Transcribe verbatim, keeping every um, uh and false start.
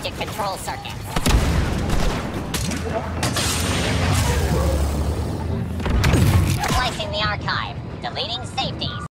logic control circuits. Slicing the archive. Deleting safeties.